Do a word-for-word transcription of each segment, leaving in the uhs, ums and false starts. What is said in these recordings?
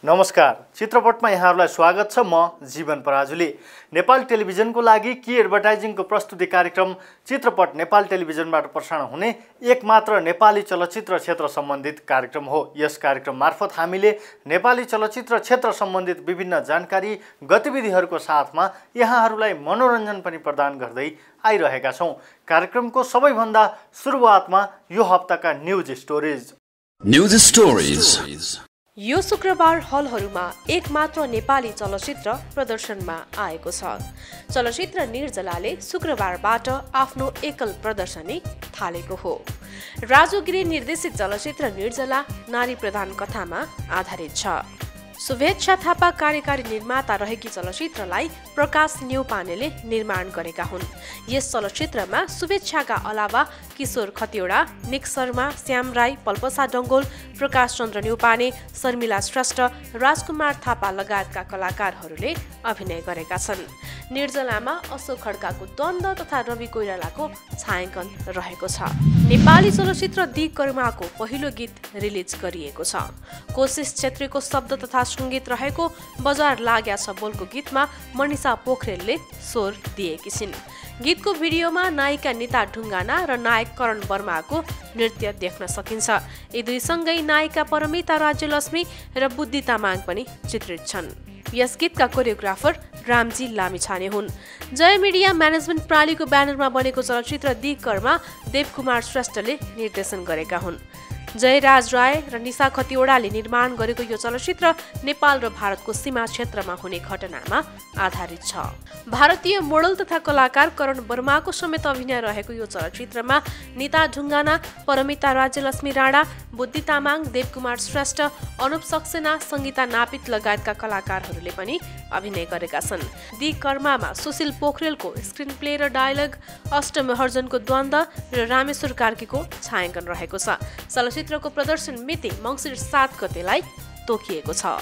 नमस्कार, चित्रपटमा यहाँहरूलाई स्वागत छ। म जीवन पराजुली। नेपाल टेलिभिजनको लागि की एडभर्टाइजिङको प्रस्तुति कार्यक्रम चित्रपट नेपाल टेलिभिजनबाट प्रसारण हुने एकमात्र नेपाली चलचित्र क्षेत्र सम्बन्धित कार्यक्रम हो। यस कार्यक्रम मार्फत हामीले नेपाली चलचित्र क्षेत्र सम्बन्धित विभिन्न जानकारी गतिविधिहरूको साथमा यहाँहरूलाई मनोरञ्जन पनि प्रदान गर्दै आइरहेका छौँ। कार्यक्रमको सबैभन्दा सुरुवातमा यो हप्ताका न्यूज स्टोरीज। News stories. यो शुक्रबार हलहरूमा एकमात्र नेपाली चलचित्र प्रदर्शनमा आएको छ। चलचित्र निर्जलाले शुक्रबारबाट आफ्नो एकल प्रदर्शनी थालेको हो। राजु गिरी निर्देशित चलचित्र निर्जला नारी प्रधान कथामा आधारित छ। शुभेच्छा थापा कार्यकारी निर्माता रहेकी चलचित्रलाई प्रकाश न्यौपानेले निर्माण गरेका हुन्। यस चलचित्रमा शुभेच्छाका अलावा किशोर खतिवडा, निक शर्मा, श्याम राई, पल्पसा डङ्गोल, प्रकाश चन्द्र न्यौपाने, शर्मिला श्रेष्ठ, राजकुमार थापा लगायतका कलाकारहरूले अभिनय गरेका छन्। निर्जलामा अशोक खड्काको द्वन्द्व तथा रवि कोइरालाको छायाङ्कन रहेको छ। नेपाली चलचित्र दी कर्माको पहिलो गीत रिलिज गरिएको छ। कोशिश छेत्रीको शब्द तथा सङ्गीत रहेको बजार लाग्या छ बोलको गीतमा मनिषा पोखरेलले स्वर दिएकी छिन्। गीतको भिडियोमा नायिका निता ढुङ्गाना र नायक करण वर्माको नृत्य देख्न सकिन्छ। यी दुईसँगै नायिका परमिता राज्यलक्ष्मी र बुद्धि तामाङ पनि चित्रित छन्। यस गीतका कोरियोग्राफर रामजी लामिछाने हुन्। जय मिडिया म्यानेजमेन्ट प्रणालीको ब्यानरमा बनेको चलचित्र दी कर्मा देवकुमार श्रेष्ठले निर्देशन गरेका हुन्। जयराज राय र निशा खतिवडाले निर्माण गरेको यो चलचित्र नेपाल र भारतको सीमा क्षेत्रमा हुने घटनामा आधारित छ। भारतीय मोडल तथा कलाकार करण वर्माको समेत अभिनय रहेको यो चलचित्रमा निता ढुङ्गाना, परमिता राज्यलक्ष्मी राणा, बुद्धि तामाङ, देवकुमार श्रेष्ठ, अनुप सक्सेना, सङ्गीता नापित लगायतका कलाकारहरूले पनि अभिनय गरेका छन्। दी कर्मामा सुशील पोखरेलको स्क्रिन प्ले र डायलग, अष्टमहर्जनको द्वन्द्व र रामेश्वर कार्कीको छायाङ्कन रहेको छ। चलचित्रको प्रदर्शन मिति मङ्सिर सात गतेलाई तोकिएको छ।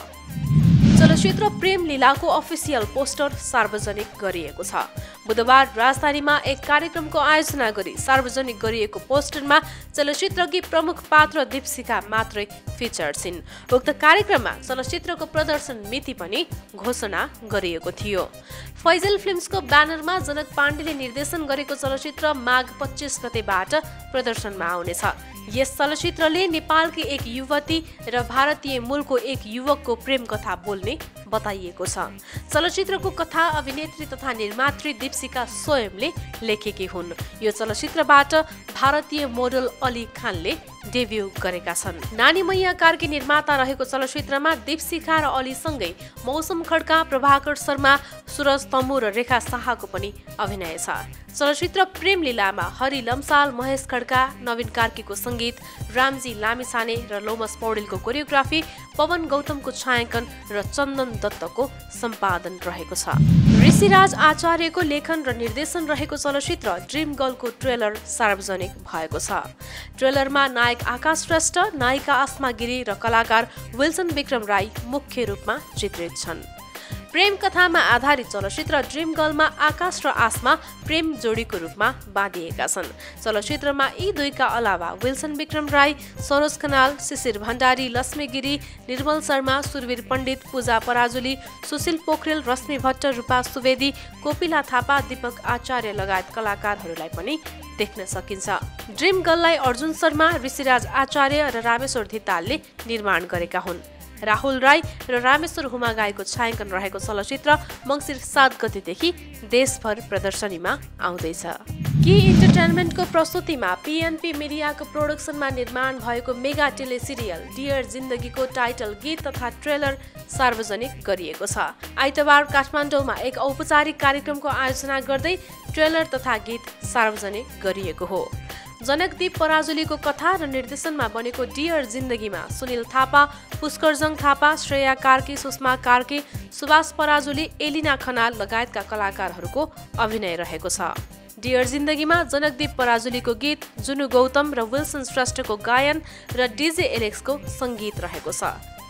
चलचित्र प्रेम लीलाको अफिसियल पोस्टर सार्वजनिक गरिएको छ। बुधबार राजधानीमा एक कार्यक्रमको आयोजना गरी सार्वजनिक गरिएको पोस्टरमा चलचित्रकी प्रमुख पात्र दीपशिखा मात्रै फिचर छिन्। उक्त कार्यक्रममा चलचित्रको प्रदर्शन मिति पनि घोषणा गरिएको थियो। फैजल फिल्म्सको ब्यानरमा जनक पाण्डेले निर्देशन गरेको चलचित्र माघ पच्चिस गतेबाट प्रदर्शनमा आउनेछ। यस चलचित्रले नेपालकी एक युवती र भारतीय मूलको एक युवकको प्रेम कथा बोल्ने बताइएको छ। चलचित्रको कथा अभिनेत्री तथा निर्मात्री दीपशिखा स्वयंले लेखेकी हुन्। यो चलचित्रबाट भारतीय मोडल अली खानले डेब्यू गरेका छन्। नानी मैया कार्की निर्माता रहेको चलचित्रमा दीपशिखा र अलीसँगै मौसम खड्का, प्रभाकर शर्मा, सुरज तम्बु र रेखा शाहको पनि अभिनय छ। चलचित्र प्रेम लीलामा हरि लम्साल, महेश खड्का, नवीन कार्कीको सङ्गीत, रामजी लामिछाने र लोमस पौडेलको कोरियोग्राफी, पवन गौतमको छायाङ्कन र चन्दन दत्तको सम्पादन रहेको छ। ऋषिराज आचार्यको लेखन र निर्देशन रहेको चलचित्र ड्रिम गर्लको ट्रेलर सार्वजनिक भएको छ। ट्रेलरमा नायक आकाश श्रेष्ठ, नायिका आस्मा गिरी र कलाकार विल्सन विक्रम राई मुख्य रूपमा चित्रित छन्। प्रेम कथामा आधारित चलचित्र ड्रिम गर्लमा आकाश र आस्मा प्रेम जोडीको रूपमा बाँधिएका छन्। चलचित्रमा यी दुईका अलावा विल्सन विक्रम राई, सरोज खनाल, शिशिर भण्डारी, लक्ष्मी गिरी, निर्मल शर्मा, सुरवीर पण्डित, पूजा पराजुली, सुशील पोखरेल, रश्मि भट्ट, रूपा सुवेदी, कोपिला थापा, दीपक आचार्य लगायत कलाकारहरूलाई पनि देख्न सकिन्छ। ड्रिम गर्ललाई अर्जुन शर्मा, ऋषिराज आचार्य र रामेश्वर धितालले निर्माण गरेका हुन्। राहुल राई र रामेश्वर हुमागाईको छायाङ्कन रहेको चलचित्र मङ्सिर सात गतेदेखि देशभर प्रदर्शनीमा आउँदैछ। की इन्टरटेनमेन्टको प्रस्तुतिमा पीएनपी मिडियाको प्रोडक्सनमा निर्माण भएको मेगा टेली सिरियल डियर जिन्दगीको टाइटल गीत तथा ट्रेलर सार्वजनिक गरिएको छ। आइतबार काठमाडौँमा एक औपचारिक कार्यक्रमको आयोजना गर्दै ट्रेलर तथा गीत सार्वजनिक गरिएको हो। जनकदीप पराजुलीको कथा र निर्देशनमा बनेको डियर जिन्दगीमा सुनिल थापा, पुष्करजङ थापा, श्रेया कार्की, सुषमा कार्की, सुभाष पराजुली, एलिना खनाल लगायतका कलाकारहरूको अभिनय रहेको छ। डियर जिन्दगीमा जनकदीप पराजुलीको गीत, जुनु गौतम र विल्सन श्रेष्ठको गायन र डिजे एलेक्सको सङ्गीत रहेको छ।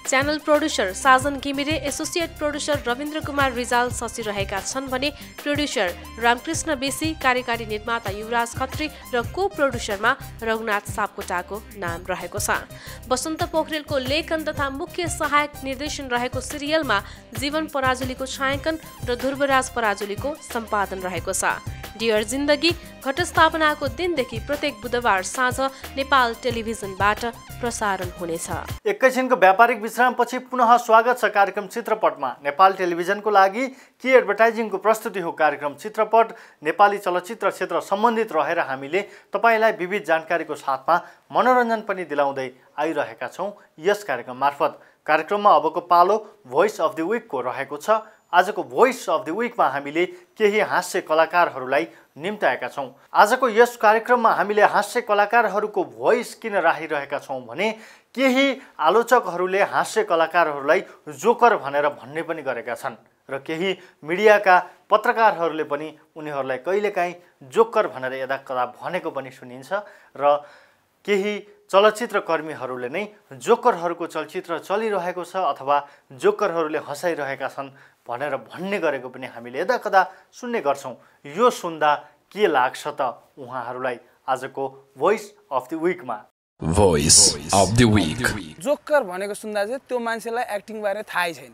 Channel producer Sajan Ghimire, associate producer Rabindra Kumar Rijal Shashi रहेका छन् भने प्रोड्युसर रामकृष्ण बेसी, कार्यकारी निर्माता युवराज खत्री र को प्रोड्युसरमा रघुनाथ सापकोटाको नाम रहेको छ। वसन्त पोखरेलको लेखन तथा मुख्य सहायक निर्देशन रहेको सिरियलमा जीवन पराजुलीको छायाङ्कन र ध्रुवराज पराजुलीको सम्पादन रहेको छ। डियर जिन्दगी घटस्थापनाको दिनदेखि प्रत्येक बुधबार साँझ नेपाल टेलिभिजनबाट प्रसारण हुनेछ। एकैछिनको व्यापारिक विश्रामपछि पुनः स्वागत छ कार्यक्रम चित्रपटमा। नेपाल टेलिभिजनको लागि के एडभर्टाइजिङको प्रस्तुति हो कार्यक्रम चित्रपट। नेपाली चलचित्र क्षेत्र सम्बन्धित रहेर हामीले तपाईँलाई विविध जानकारीको साथमा मनोरञ्जन पनि दिलाउँदै आइरहेका छौँ यस कार्यक्रम मार्फत। कार्यक्रममा अबको पालो भोइस अफ द विकको रहेको छ। आजको भोइस अफ द विकमा हामीले केही हास्य कलाकारहरूलाई निम्ताएका छौँ। आजको यस कार्यक्रममा हामीले हास्य कलाकारहरूको भोइस किन राखिरहेका छौँ भने केही आलोचकहरूले हास्य कलाकारहरूलाई जोकर भनेर भन्ने पनि गरेका छन् र केही मिडियाका पत्रकारहरूले पनि उनीहरूलाई कहिलेकाहीँ जोकर भनेर यदाकदा भनेको पनि सुनिन्छ र केही चलचित्र कर्मीहरूले नै जोकरहरूको चलचित्र चलिरहेको छ अथवा जोकरहरूले हँसाइरहेका छन् भनेर भन्ने गरेको पनि हामीले यदाकदा सुन्ने गर्छौँ। यो सुन्दा के लाग्छ त उहाँहरूलाई आजको भोइस अफ द विकमा। Voice of the week. Joker भनेको सुन्दा चाहिँ त्यो मान्छेलाई एक्टिङ बारे थाहै छैन।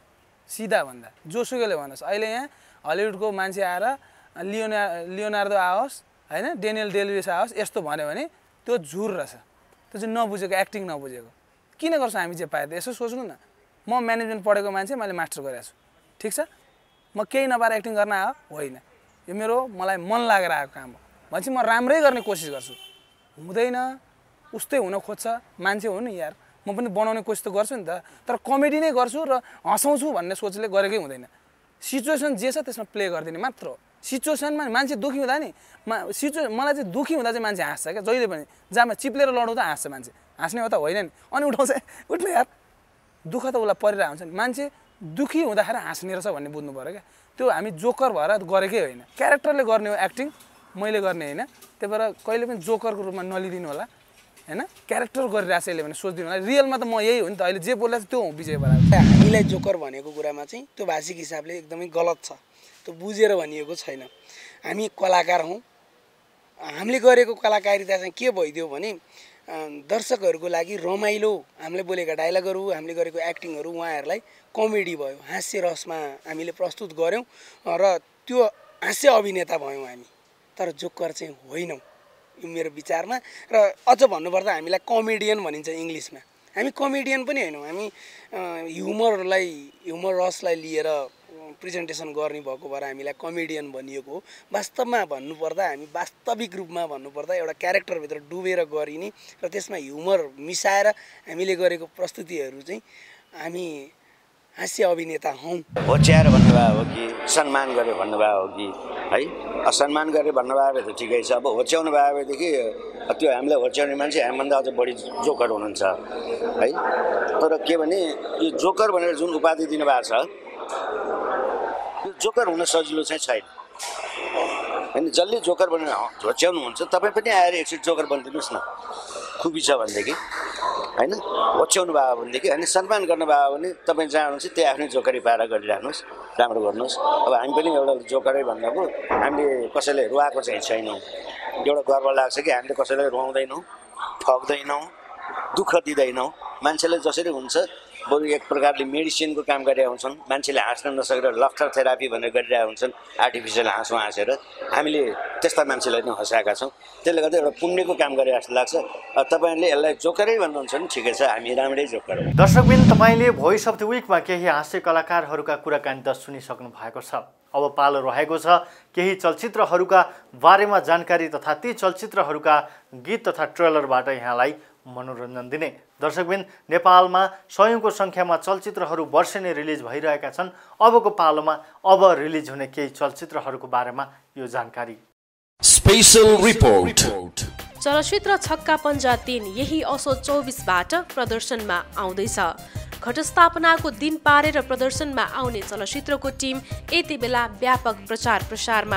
सिधा भन्दा जोसुकैले भनोस्, अहिले यहाँ हलिउडको मान्छे आएर लियोना लियोनार्दो आओस् होइन, डेनियल डेलुइस आओस् यस्तो भन्यो भने त्यो झुर रहेछ। त्यो चाहिँ नबुझेको, एक्टिङ नबुझेको। किन गर्छ हामी चाहिँ पाए त यसो सोच्नु न। म म्यानेजमेन्ट पढेको मान्छे, मैले मास्टर गरेको छु, ठिक छ। म केही नपाएर एक्टिङ गर्न आयो होइन, यो मेरो मलाई मन लागेर आएको काम हो भनेपछि म राम्रै गर्ने कोसिस गर्छु। हुँदैन उस्तै हुन खोज्छ, मान्छे हो नि यार, म पनि बनाउने कोसिस त गर्छु नि त, तर कमेडी नै गर्छु र हँसाउँछु भन्ने सोचले गरेकै हुँदैन। सिचुएसन जे छ त्यसमा प्ले गरिदिने मात्र हो। सिचुएसनमा मान्छे दुःखी हुँदा नि मा सिचुए मलाई चाहिँ दुःखी हुँदा चाहिँ मान्छे हाँस्छ क्या, जहिले पनि जहाँ चिप्लेर लडाउँदा हाँस्छ मान्छे। हाँस्ने हो त होइन नि, अनि उठाउँछ उठ्नु यार, दुःख त उसलाई परिरहेको हुन्छ नि। मान्छे दुःखी हुँदाखेरि हाँस्ने रहेछ भन्ने बुझ्नु पऱ्यो क्या। त्यो हामी जोकर भएर गरेकै होइन, क्यारेक्टरले गर्ने हो एक्टिङ, मैले गर्ने होइन। त्यही भएर कहिले पनि जोकरको रूपमा नलिदिनु होला होइन, क्यारेक्टर गरिरहेछ यसले भने सोचिदिनु होला। रियलमा त म यही हो नि त, अहिले जे बोलेको त्यो हो विजय बराल। हामीलाई जोकर भनेको कुरामा चाहिँ त्यो भाषिक हिसाबले एकदमै गलत छ, त्यो बुझेर भनिएको छैन। हामी कलाकार हौँ, हामीले गरेको कलाकारिता चाहिँ के भइदियो भने दर्शकहरूको लागि रमाइलो, हामीले बोलेका डायलगहरू, हामीले गरेको एक्टिङहरू उहाँहरूलाई कमेडी भयो, हास्य रसमा हामीले प्रस्तुत गऱ्यौँ र त्यो हास्य अभिनेता भयौँ हामी। तर जोकर चाहिँ होइनौँ यो मेरो विचारमा। र अझ भन्नुपर्दा हामीलाई कमेडियन भनिन्छ इङ्ग्लिसमा। हामी कमेडियन पनि होइनौँ, हामी ह्युमरलाई ह्युमर रसलाई लिएर प्रेजेन्टेसन गर्ने भएको भएर हामीलाई कमेडियन भनिएको हो। वास्तवमा भन्नुपर्दा हामी वास्तविक रूपमा भन्नुपर्दा एउटा क्यारेक्टरभित्र डुबेर गरिने र त्यसमा ह्युमर मिसाएर हामीले गरेको प्रस्तुतिहरू चाहिँ हामी हास्य अभिनेता हौँ। होच्याएर भन्नुभयो हो कि सम्मान गरेर भन्नुभयो हो कि है, असम्मान गरेर भन्नुभयो भने त ठिकै छ। अब होच्याउनु भयो भनेदेखि त्यो हामीलाई होच्याउने मान्छे हामीभन्दा अझ बढी जोकर हुनुहुन्छ है। तर के भने यो जोकर भनेर जुन उपाधि दिनुभएको छ, यो जोकर हुन सजिलो चाहिँ छैन होइन। जसले जोकर भनेर होच्याउनुहुन्छ तपाईँ पनि आएर एकचोटि जोकर बनिदिनुहोस् न, खुबी छ भनेदेखि होइन। होच्याउनु भयो भनेदेखि होइन, सम्मान गर्नुभयो भने तपाईँ जहाँ हुनुहुन्छ त्यही आफ्नै जोकरी पाएर गरिराख्नुहोस्, राम्रो गर्नुहोस्। अब हामी पनि एउटा जोकरै भन्दाको हामीले कसैलाई रुवाएको चाहिँ छैनौँ। एउटा गर्व लाग्छ कि हामीले कसैलाई रुवाउँदैनौँ, ठग्दैनौँ, दुःख दिँदैनौँ। मान्छेलाई जसरी हुन्छ बरु एक प्रकारले मेडिसिनको काम गरिरहेका हुन्छन्। मान्छेले हाँस्न नसकेर लफ्टर थेरापी भनेर गरिरहेका हुन्छन्, आर्टिफिसियल हाँसो हाँसेर। हामीले त्यस्ता मान्छेलाई नै हँसाएका छौँ। त्यसले गर्दा एउटा पुण्यको काम गरे जस्तो लाग्छ। तपाईँहरूले यसलाई जोकरै भन्नुहुन्छ नि ठिकै छ, हामी राम्रै जोकर हो। दर्शकबिन, तपाईँले भोइस अफ द विकमा केही हास्य कलाकारहरूका कुराकानी त सुनिसक्नु भएको छ। अब पालो रहेको छ केही चलचित्रहरूका बारेमा जानकारी तथा ती चलचित्रहरूका गीत तथा ट्रेलरबाट यहाँलाई मनोरञ्जन दिने। दर्शकबिन, नेपालमा सयौंको सङ्ख्यामा चलचित्रहरू वर्षे नै रिलिज भइरहेका छन्। अबको पालोमा अब रिलिज हुने केही चलचित्रहरूको बारेमा यो जानकारी। Special report. चलचित्र छक्का पञ्जा तीन यही असोज चौबिसबाट प्रदर्शनमा आउँदैछ। घटस्थापनाको दिन पारेर प्रदर्शनमा आउने चलचित्रको टिम यति बेला व्यापक प्रचार प्रसारमा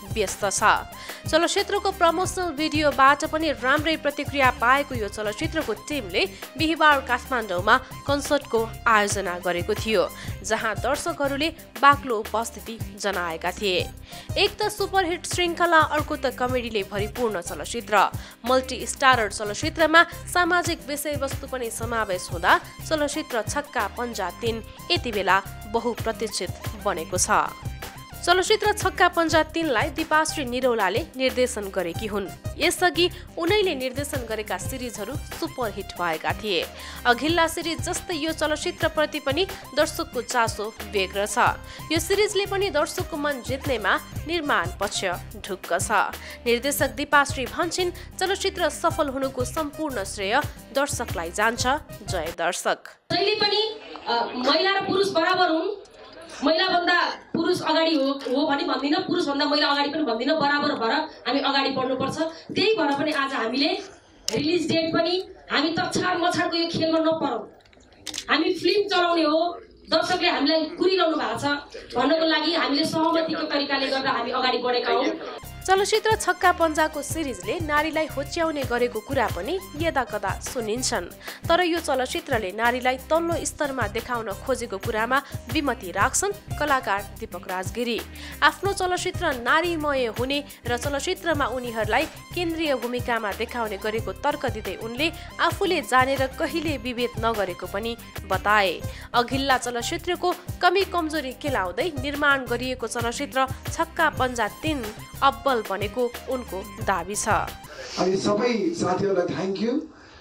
व्यस्त छ। चलचित्रको प्रमोसनल भिडियोबाट पनि राम्रै प्रतिक्रिया पाएको यो चलचित्रको टिमले बिहिबार काठमाडौँमा कन्सर्टको आयोजना गरेको थियो, जहाँ दर्शकहरूले बाक्लो उपस्थिति जनाएका थिए। एक त सुपरहिट श्रृङ्खला, अर्को त कमेडीले भरिपूर्ण चलचित्र। मल्टी स्टारर चलचित्रमा सामाजिक विषयवस्तु पनि समावेश हुँदा चलचित्र छक्का पञ्जा तीन यति बेला बहुप्रतीक्षित बनेको छ। चलचित्र छक्का पञ्जा तीनलाई दीपा श्री निरौलाले निर्देशन गरेकी हुन्। यसअघि उनैले निर्देशन गरेका सिरिजहरू सुपरहिट भएका थिए। अघिल्ला सिरिज जस्तै यो चलचित्रप्रति पनि दर्शकको चासो बेग्र छ। यो सिरिजले पनि दर्शकको मन जित्नेमा निर्माण पक्ष ढुक्क छ। निर्देशक दीपा श्री भन्छन्, चलचित्र सफल हुनुको सम्पूर्ण श्रेय दर्शकलाई जान्छ। जय दर्शक। जहिले पनि महिला र पुरुष बराबर हुन्, महिला भन्दा पुरुष अगाडि हो हो भने भन्दिन, पुरुष भन्दा महिला अगाडि पनि भन्दिन, बराबर भएर हामी अगाडि बढ्नुपर्छ। त्यही भएर पनि आज हामीले रिलिज डेट पनि हामी तछाड मछाडको यो खेलमा नपरौँ। हामी फिल्म चलाउने हो, दर्शकले हामीलाई कुरिरहनु भएको छ भन्नको लागि हामीले सहमतिको तरिकाले गर्दा हामी अगाडि बढेका हौँ। चलचित्र छक्का पञ्जाको सिरिजले नारीलाई होच्याउने गरेको कुरा पनि यदाकदा सुनिन्छन्, तर यो चलचित्रले नारीलाई तल्लो स्तरमा देखाउन खोजेको कुरामा विमति राख्छन् कलाकार दीपक राज गिरी। आफ्नो चलचित्र नारीमय हुने र चलचित्रमा उनीहरूलाई केन्द्रीय भूमिकामा देखाउने गरेको तर्क दिँदै उनले आफूले जानेर कहिले विभेद नगरेको पनि बताए। अघिल्ला चलचित्रको कमी कमजोरी केलाउँदै निर्माण गरिएको चलचित्र छक्का पञ्जा तीन अब्बल बनेको उनको दाबी छ। अनि सबै साथीहरूलाई थ्याङ्क यू।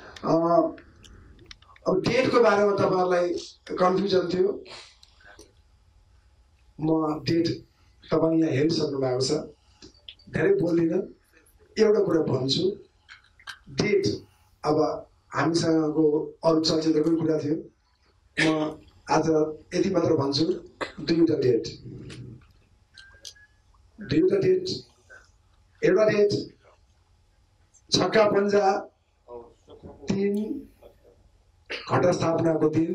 अब डेटको बारेमा तपाईँहरूलाई कन्फ्युजन थियो। म डेट तपाईँ यहाँ हेरिसक्नु भएको छ, धेरै बोल्दिनँ, एउटा कुरा भन्छु। डेट अब हामीसँगको अरू चलचित्रको कुरा थियो, म आज यति मात्र भन्छु, दुईवटा डेट दुईवटा डेट एउटा डेट छक्का पञ्जा तीन घटस्थापनाको दिन,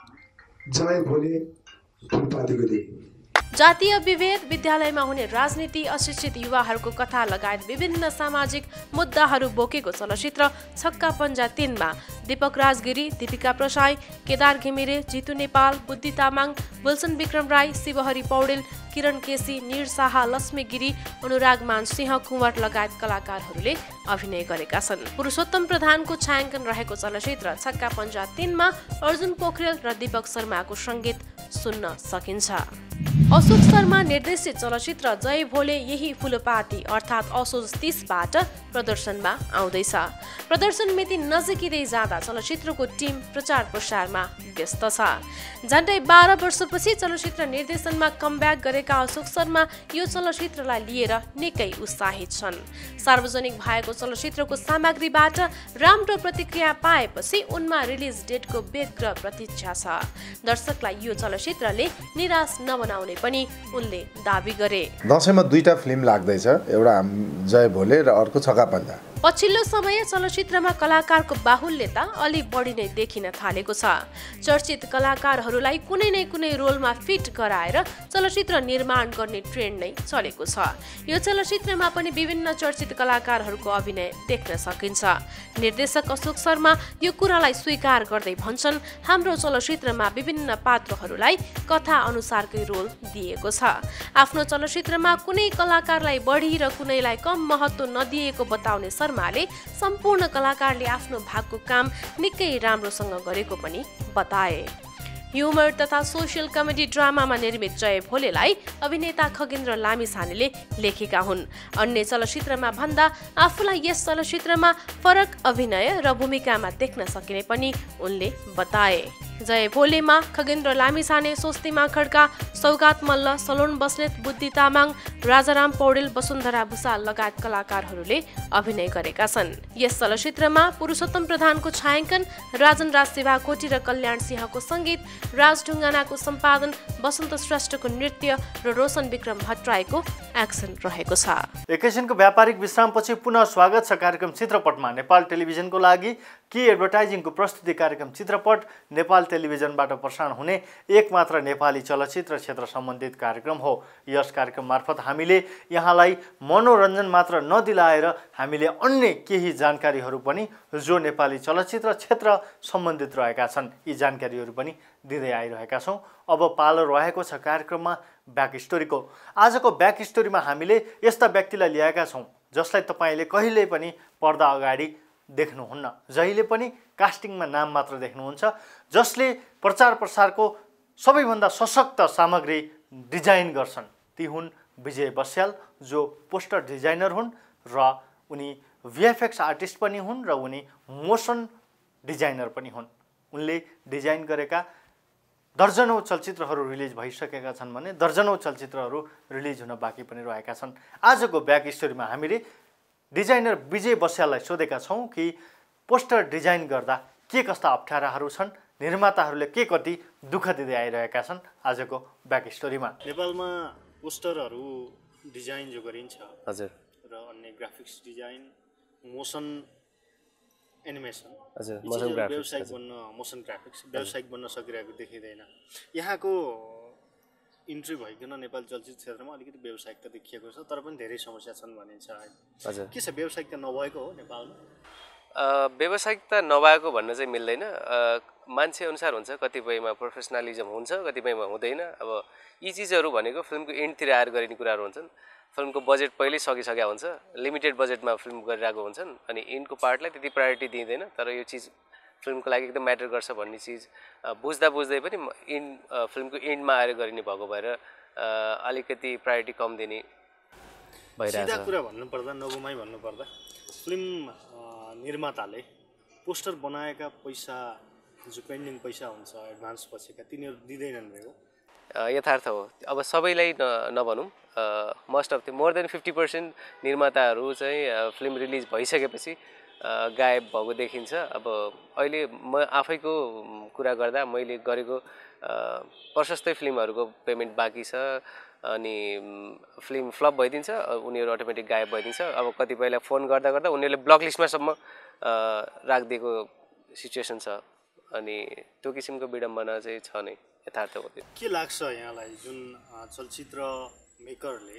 जय भोले फुलपातीको दिन। जातीय विभेद, विद्यालयमा हुने राजनीति, अशिक्षित युवाहरूको कथा लगायत विभिन्न सामाजिक मुद्दाहरू बोकेको चलचित्र छक्का पञ्जा तीनमा दीपक राज गिरी, दीपिका प्रसाई, केदार घिमिरे, जितु नेपाल, बुद्धि तामाङ, विल्सन विक्रम राई, शिवहरी पौडेल, किरण केसी, निर शाह, लक्ष्मी गिरी, अनुराग मान सिंह कुँवर लगायत कलाकारहरूले अभिनय गरेका छन्। पुरुषोत्तम प्रधानको छायाङ्कन रहेको चलचित्र छक्का पञ्जा तीनमा अर्जुन पोखरेल र दीपक शर्माको सङ्गीत सुन्न सकिन्छ। अशोक शर्मा निर्देशित चलचित्र जय भोले यही फुलपाती अर्थात् असोज तीसबाट प्रदर्शनमा आउँदैछ। प्रदर्शन मिति नजिकिँदै जाँदा चलचित्रको टिम प्रचार प्रसारमा व्यस्त छ। झन्डै बाह्र वर्षपछि चलचित्र निर्देशनमा कमब्याक गरेका अशोक शर्मा यो चलचित्रलाई लिएर निकै उत्साहित छन्। सार्वजनिक भएको चलचित्रको सामग्रीबाट राम्रो प्रतिक्रिया पाएपछि उनमा रिलिज डेटको व्यग्र प्रतीक्षा छ। दर्शकलाई यो चलचित्रले निराश नबनाउने पनि उनले दाबी गरे। दशैंमा दुईटा फिल्म लाग्दैछ, एउटा जय भोले र अर्को छक्का पञ्जा। पछिल्लो समय चलचित्रमा कलाकारको बाहुल्यता अलि बढी नै देखिन थालेको छ। चर्चित कलाकारहरूलाई कुनै न कुनै रोलमा फिट गराएर चलचित्र निर्माण गर्ने ट्रेन्ड नै चलेको छ। यो चलचित्रमा पनि विभिन्न चर्चित कलाकारहरूको अभिनय देख्न सकिन्छ। निर्देशक अशोक शर्मा यो कुरालाई स्वीकार गर्दै भन्छन्, हाम्रो चलचित्रमा विभिन्न पात्रहरूलाई कथा अनुसारकै रोल दिएको छ। आफ्नो चलचित्रमा कुनै कलाकारलाई बढी र कुनैलाई कम महत्त्व नदिएको बताउने शर्माले सम्पूर्ण कलाकारले आफ्नो भागको काम निकै राम्रोसँग गरेको पनि बताए। ह्युमर तथा सोसियल कमेडी ड्रामामा निर्मित जय भोलेलाई अभिनेता खगेन्द्र लामिछानेले लेखेका हुन्। अन्य चलचित्रमा भन्दा आफूलाई यस चलचित्रमा फरक अभिनय र भूमिकामा देख्न सकिने पनि उनले बताए। जय भोलेमा खगेन्द्र लामिछाने, स्वस्तिमा खड्का, सौगात मल्ल, सलोन बस्नेत, बुद्धि तामाङ, राजाराम पौडेल, वसुन्धरा भुसाल लगायत कलाकारहरूले अभिनय गरेका छन्। यस चलचित्रमा पुरुषोत्तम प्रधानको छायाङ्कन, राजन राज सेवाकोटी र कल्याण सिंहको सङ्गीत, राज ढुङ्गानाको सम्पादन, वसन्त श्रेष्ठको नृत्य र रोशन विक्रम भट्टराईको एक्सन रहेको छ। एकैछिनको व्यापारिक विश्रामपछि पुनः स्वागत छ कार्यक्रम चित्रपटमा। नेपाल टेलिभिजनको लागि कि एडभर्टाइजिङको प्रस्तुति कार्यक्रम चित्रपट नेपाल टेलिभिजनबाट प्रसारण हुने एकमात्र नेपाली चलचित्र क्षेत्र सम्बन्धित कार्यक्रम हो। यस कार्यक्रम मार्फत हामीले यहाँलाई मनोरञ्जन मात्र नदिलाएर हामीले अन्य केही जानकारीहरू पनि जो नेपाली चलचित्र क्षेत्र सम्बन्धित रहेका छन् यी जानकारीहरू पनि दिँदै आइरहेका छौँ। अब पालो रहेको छ कार्यक्रममा ब्याक स्टोरीको। आजको ब्याक स्टोरीमा हामीले यस्ता व्यक्तिलाई ल्याएका छौँ जसलाई तपाईँले कहिले पनि पर्दा अगाडि देख्नुहुन्न, जहिले पनि कास्टिङमा नाम मात्र देख्नुहुन्छ, जसले प्रचार प्रसारको सबैभन्दा सशक्त सामग्री डिजाइन गर्छन्। ती हुन् विजय बस्याल, जो पोस्टर डिजाइनर हुन् र उनी भिएफएक्स आर्टिस्ट पनि हुन् र उनी मोसन डिजाइनर पनि हुन्। उनले डिजाइन गरेका दर्जनौँ चलचित्रहरू रिलिज भइसकेका छन् भने दर्जनौँ चलचित्रहरू रिलिज हुन बाँकी पनि रहेका छन्। आजको ब्याक स्टोरीमा हामीले डिजाइनर विजय बस्याललाई सोधेका छौँ कि पोस्टर डिजाइन गर्दा के कस्ता अप्ठ्याराहरू छन्, निर्माताहरूले के कति दुःख दिँदै आइरहेका छन्। आजको ब्याक स्टोरीमा नेपालमा पोस्टरहरू डिजाइन जो गरिन्छ हजुर र अन्य ग्राफिक्स डिजाइन, मोसन एनिमेसन, हजुर मोसन ग्राफिक्स, व्यावसायिक बन्न मोसन ग्राफिक्स व्यावसायिक बन्न सकिरहेको देखिँदैन। यहाँको इन्ट्री भइकन नेपाली चलचित्र क्षेत्रमा अलिकति व्यावसायिकता देखिएको छ, तर पनि धेरै समस्या छन् भनिन्छ। हजुर के छ, व्यावसायिकता नभएको हो नेपालमा? व्यावसायिकता नभएको भन्न चाहिँ मिल्दैन। मान्छे अनुसार हुन्छ, कतिपयमा प्रोफेसनलिजम हुन्छ, कतिपयमा हुँदैन। अब यी चिजहरू भनेको फिल्मको एन्डतिर आएर गरिने कुराहरू हुन्छन्। फिल्मको बजेट पहिल्यै सकिसकेका हुन्छ, लिमिटेड बजेटमा फिल्म गरिरहेको हुन्छन्, अनि इन्डको पार्टलाई त्यति प्रायोरिटी दिँदैन। तर यो चिज फिल्मको लागि एकदम म्याटर गर्छ भन्ने चिज बुझ्दा बुझ्दै पनि इन्ड फिल्मको इन्डमा आएर गरिने भएको भएर अलिकति प्रायोरिटी कम दिने भइरहेछ। सिधा कुरा भन्नुपर्दा, नगुमाई भन्नुपर्दा, फिल्म निर्माताले पोस्टर बनाएका पैसा जो पेन्डिङ पैसा हुन्छ एडभान्स पछिका, तिनीहरू दिँदैनन् रहेको यथार्थ हो। अब सबैलाई न नभनौँ, most of the more than fifty percent निर्माताहरू चाहिँ फिल्म रिलिज भइसकेपछि गायब भएको देखिन्छ। अब अहिले म आफैको कुरा गर्दा मैले गरेको प्रशस्तै फिल्महरूको पेमेन्ट बाँकी छ, अनि फिल्म फ्लप भइदिन्छ, उनीहरू अटोमेटिक गायब भइदिन्छ। अब कतिपयलाई फोन गर्दा गर्दा उनीहरूले ब्लक लिस्टमासम्म राखिदिएको सिचुएसन छ, अनि त्यो किसिमको विडम्बना चाहिँ छ नै, यथार्थ हो। के लाग्छ यहाँलाई, जुन चलचित्र मेकरले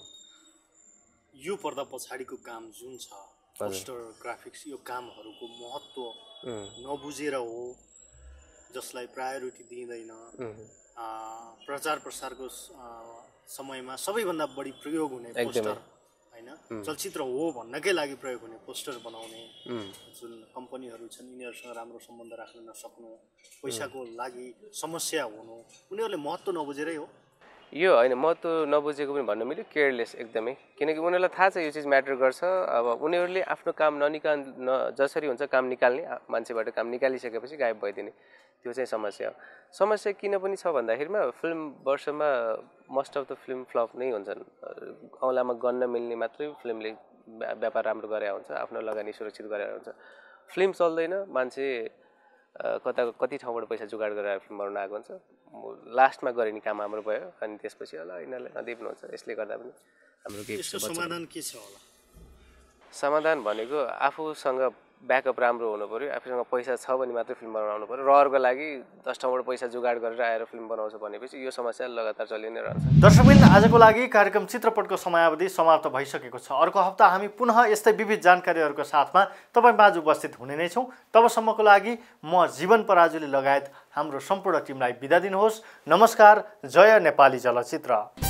यो पर्दा पछाडिको काम जुन छ पोस्टर ग्राफिक्स, यो कामहरूको महत्त्व नबुझेर हो, जसलाई प्रायोरिटी दिँदैन, प्रचार प्रसारको समयमा सबैभन्दा बढी प्रयोग हुने पोस्टर होइन, चलचित्र हो भन्नकै लागि प्रयोग हुने पोस्टर बनाउने जुन कम्पनीहरू छन्, यिनीहरूसँग राम्रो सम्बन्ध राख्न नसक्नु, पैसाको लागि समस्या हुनु, उनीहरूले महत्त्व नबुझेरै हो? यो होइन, महत्त्व नबुझेको पनि भन्न मिल्यो, केयरलेस एकदमै। किनकि उनीहरूलाई थाहा छ यो चिज म्याटर गर्छ। अब उनीहरूले आफ्नो काम ननिकाल न जसरी हुन्छ काम निकाल्ने, मान्छेबाट काम निकालिसकेपछि गायब भइदिने, त्यो चाहिँ समस्या हो। समस्या किन पनि छ भन्दाखेरिमा फिल्म वर्षमा most of the film flop नै हुन्छन्। औँलामा गन्न मिल्ने मात्रै फिल्मले व्यापार राम्रो गरे हुन्छ, आफ्नो लगानी सुरक्षित गरे हुन्छ। फिल्म चल्दैन, मान्छे कता कति ठाउँबाट पैसा जुगाड गरेर फिल्म बनाउन आएको हुन्छ, लास्टमा गरिने काम हाम्रो भयो, अनि त्यसपछि होला यिनीहरूले नदिनुहुन्छ। यसले गर्दा पनि हाम्रो केही समाधान के छ होला? समाधान भनेको आफूसँग ब्याकअप राम्रो हुनु पऱ्यो, आफूसँग पैसा छ भने मात्रै फिल्म बनाउनु पऱ्यो। रहरको लागि दस ठाउँबाट पैसा जुगाड गरेर आएर फिल्म बनाउँछ भनेपछि यो समस्या लगातार चलि नै रहन्छ। दर्शकवृन्द, आजको लागि कार्यक्रम चित्रपटको समयावधि समाप्त भइसकेको छ। अर्को हप्ता हामी पुनः यस्तै विविध जानकारीहरूको साथमा तपाईँमाझ उपस्थित हुने नै छौँ। तबसम्मको लागि म जीवन पराजुली लगायत हाम्रो सम्पूर्ण टिमलाई बिदा दिनुहोस्। नमस्कार। जय नेपाली चलचित्र।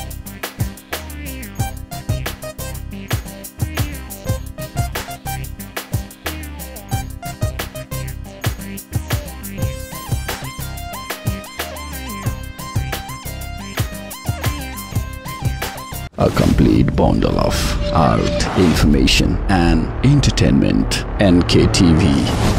A complete bundle of art, information and entertainment. N K T V.